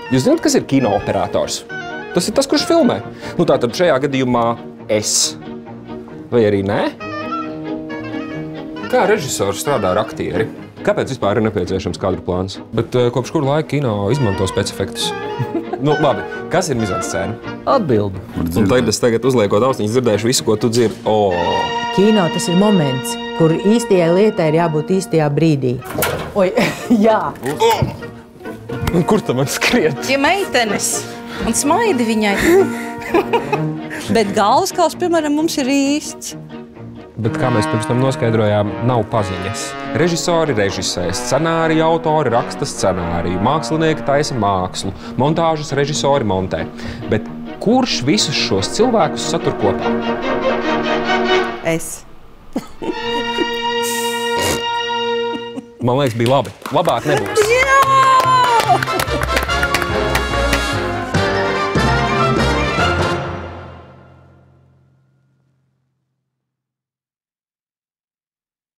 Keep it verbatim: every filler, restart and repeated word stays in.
Jūs zināt, kas ir kino operators? Tas ir tas, kurš filmē. Nu, tātad šajā gadījumā es. Vai arī nē? Kā režisors strādā ar aktieri? Kāpēc vispār ir nepieciešams kadru plāns? Bet uh, kopš kura laika kino izmanto specifektus? Nu, labi. Kas ir mizanscēna? Atbildi. Un tad es tagad uzliekot austiņas dzirdēšu visu, ko tu dzirdi. O. Kino tas ir moments, kur īstajai lietai ir jābūt īstajā brīdī. Oi, jā. Un kur tam man skriet? Ja meitenes un smaidi viņai. Bet galvaskals, piemēram, mums ir īsts. Bet, kā mēs pirms tam noskaidrojām, nav paziņas. Režisori režisē, scenāriju autori raksta scenāriju, mākslinieki taisa mākslu, montāžas režisori montē. Bet kurš visus šos cilvēkus satur kopā? Es. Man liekas, bija labi. Labāk nebūs.